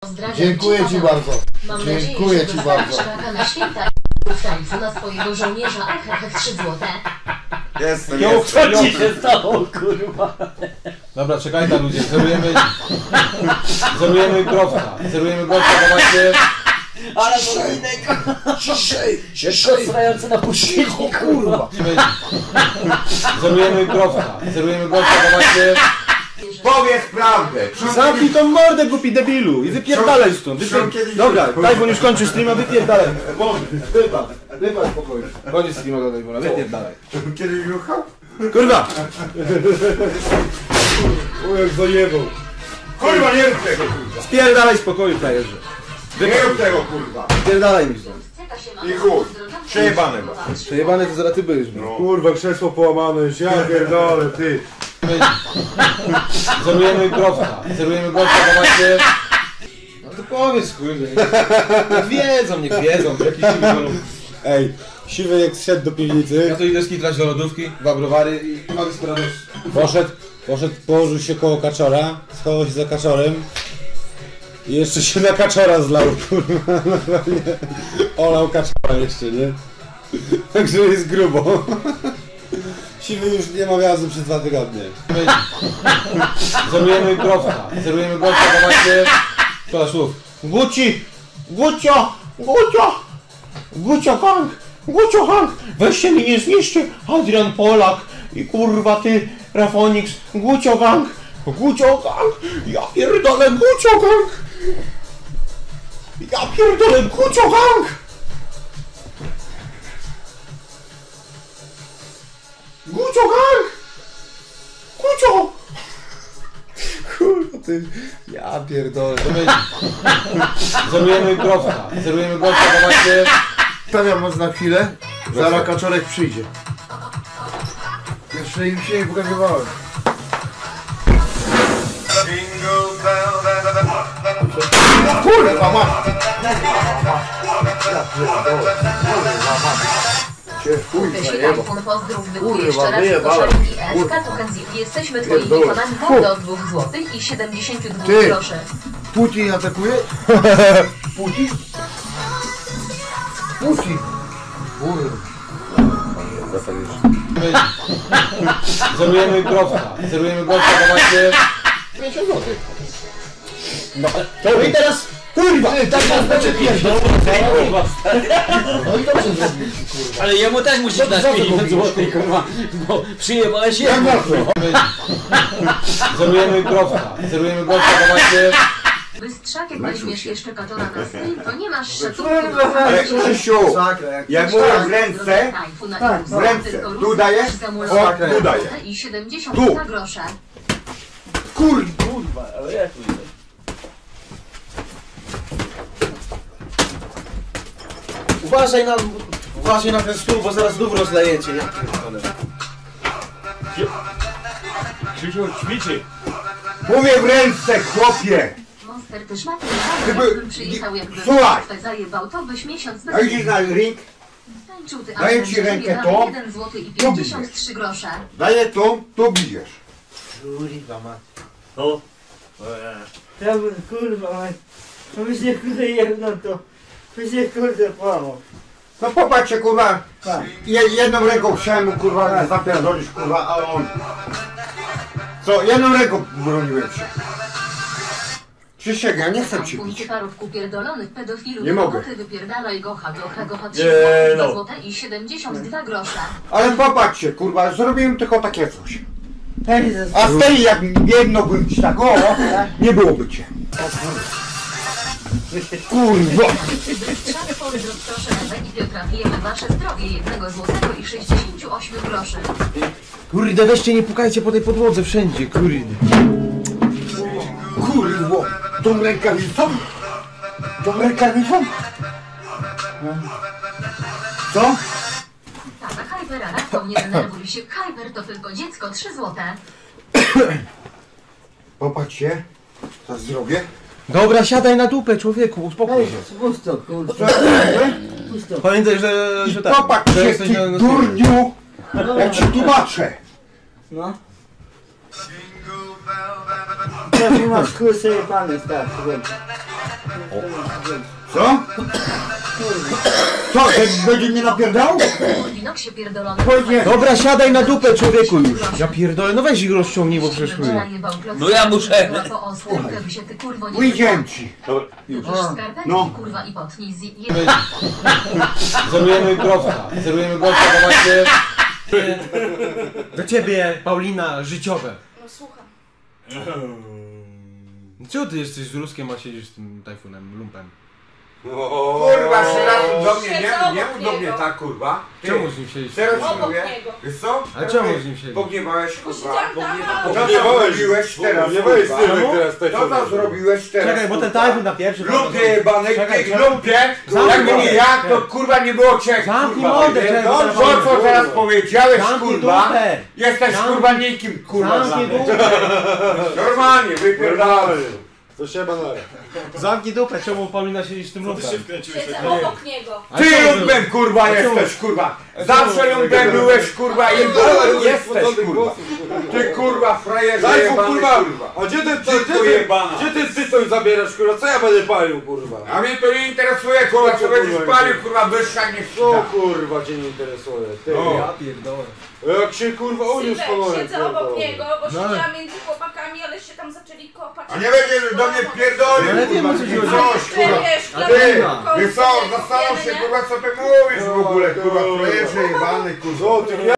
Dziękuję ci bardzo. Dziękuję ci bardzo. Na święta w tańcu na swojego żołnierza. 3 złote. Jestem, Co ci się stało, kurwa? Dobra, czekaj tam ludzie, zerujemy growca, dawajcie. Ale to innego. Ciszej, Jest strający na puszczyku, kurwa. Zerujemy growca, dawajcie. Powiedz prawdę! Zamknij tą mordę, głupi debilu, i wypierdalaj stąd. Dobra, Tajwon już kończy streama, wypierdalaj. Wybacz pokoju. Koniec streama do Tajwona, wypierdalaj. Kiedyś ruchał? Kurwa! O, jak zajebał. Kurwa, nie rób tego, kurwa! Spierdalaj z pokoju, frajerze. Nie rób tego, kurwa! Spierdalaj mi stąd. I chuj! Przejebane ma! Przejebany to zaraz ty byłeś, no. Kurwa, krzesło połamane, ja pierdolę, ty. Zerujemy growca, dawajcie. No to powiedz, kurde. Niech wiedzą, jakiś siwy balon. Ej, siwy jak zszedł do piwnicy. Ja to idę skitrać do lodówki, 2 browary i mamy sprawę. Poszedł, położył się koło kaczora, schował się za kaczorem. I jeszcze się na kaczora zlał, kurwa. Olał kaczora jeszcze, nie? Także jest grubo. Siwy już nie ma gwiazdy przez 2 tygodnie. Zerujemy growca, dawajcie. Szkoda słów. Gucio gang, weźcie mnie nie zniszczy, Adrian Polak i kurwa ty, Rafonix, Gucio gang, ja pierdolę Gucio gang, Kurwa ty, ja pierdolę. Zerujemy growca, dawajcie. Stawiam was na chwilę, zaraz kaczorek przyjdzie. Jeszcze im się nie pokazywałem. Kurwa ma! Wyślij iPhone, pozdrów, wykuję jeszcze raz koszarki ESK, to Kenzip. Jesteśmy twoimi fanami, mogę od 2 zł i 72 groszy. Putin atakuje? Putin? Zerujemy growca, dawajcie. 50 zł. No i teraz, kurwa, tak nas będzie pierdol. No i dobrze zrobić, kurwa. Ale jemu też musisz dać 50 zł, kurwa, bo przyjebałeś się. Zerujemy growca, dawajcie. Bystrzak, jak weźmiesz jeszcze kaczora na stream, to nie masz szacunku. Ale Krzysiu, jak mówię w ręce, tu dajesz, tu dajesz. I 72 grosze. Kurwa, ale jak to jest? Uważaj na ten stół, bo zaraz znów rozlejecie, nie? Krzysiu, ćwiczy. Mówię w ręce, chłopie! Monster też ma ten Gdyby- przyjechał, jakby Słuchaj. ktoś zajebał, to byś miesiąc A idziesz na ring, tańczył ty, daję ci rękę to, 1 zł i 53 grosze. daję to, tu bijesz. Kurwa ma. O. Ja bym, kurwa, to by się kurde jedno to, by się kurde połamał. No popatrzcie, kurwa, jedną ręką chciałem mu, kurwa, zapierdolić, kurwa, a on... Co, jedną ręką broniłem się. Krzysiek, ja nie chcę ci bić. Parówku pierdolonych pedofilów, Nie mogę. wypierdalaj gocha 3 no. zł i 72 grosze. Ale popatrzcie, kurwa, zrobiłem tylko takie coś. Jezus. A z tej, jak jedno bym ci tak, o, nie byłoby cię. Kurwa! Bystrzak, pozdrów proszę Ewę i Piotra, pijemy wasze zdrowie 1 zł i 68 groszy. Kurde, weźcie, nie pukajcie po tej podłodze wszędzie, kurde. Kurwo! Tą rękawicą? Tą rękawicą? Co? Tata Hypera, Radko, nie denerwuj się. Hyper to tylko dziecko, 3 zł. Popatrzcie, co zrobię. Dobra, siadaj na dupę, człowieku, uspokój się. Pusto, kurwa. Pusto. Pamiętaj, że tak. Popatrz że się, jesteś ty na durniu! Ja ci tłumaczę. No. To ty masz kursy i pany, tak, słuchaj. Co? Co, ten będzie mnie napierdał? Winoksie pierdolony. Chodźcie. Dobra, siadaj na dupę, człowieku już. Ja pierdolę, no weź ich rozciągnij, bo przecież chuj. No ja muszę. Kurwa, Ujdziemy ci. już No. no. Kurwa i potnij Zerujemy grobka, bo macie... Do ciebie, Paulina, życiowe. No słucham. Czego ty jesteś z Ruskiem, a siedzisz z tym tajfunem, lumpem? Kurwa, teraz do mnie, Siedzę nie obok mów do mnie niego. tak, kurwa. Ty, Czemu z nim siedzisz? teraz ci Obok mówię. niego. Wiesz co? A czemu z nim siedzisz? Pogniewałeś, kurwa. Siedziałam tam, a Co to zrobiłeś teraz, kurwa? Co to zrobiłeś teraz, Czekaj, bo ten kurwa? tajfun na pierwszy... Lumpie jebany, Czekaj, ty czekaj. lumpie! Zamknij Jakby nie mordę. ja, to kurwa nie było cię, Zamknij kurwa. mordę, czekaj, bo No teraz to, mam- co teraz powiedziałeś, Zamknij kurwa, dupę. jesteś Zamknij- kurwa nikim, kurwa, dla Zamknij mnie. dupę. Normalnie, wypierdalaj. To się banara. Zamknij dupę, czemu Paulina siedzisz z tym lumpem? siedzę obok niego. Ty lumpem, kurwa, jesteś, kurwa. Zawsze lumpem byłeś, kurwa, i jesteś, kurwa. Ty, kurwa, frajerze Daj jebany, kurwa! kurwa. A gdzie ty, Dziecko jebana. gdzie ty tytoń zabierasz, kurwa? Co ja będę palił, kurwa? A mnie to nie interesuje, kurwa, co będziesz palił, kurwa, wyższa niż Co ta. kurwa cię nie interesuje? Ty, No. ja pierdolę. Jak się kurwa uniósł Sylwek, kolorem, siedzę obok niego, bo No ale- siedziałam między chłopakami, ale się tam zaczęli kopać. A nie będziesz do mnie pierdolił, Ale wiem, o co ci chodzi. coś, kurwa. Wiesz, A Ty, ty, wiesz co, zastanów się, kurwa, co ty mówisz w ogóle, kurwa, frajerze jebany, kurwa. Co ty,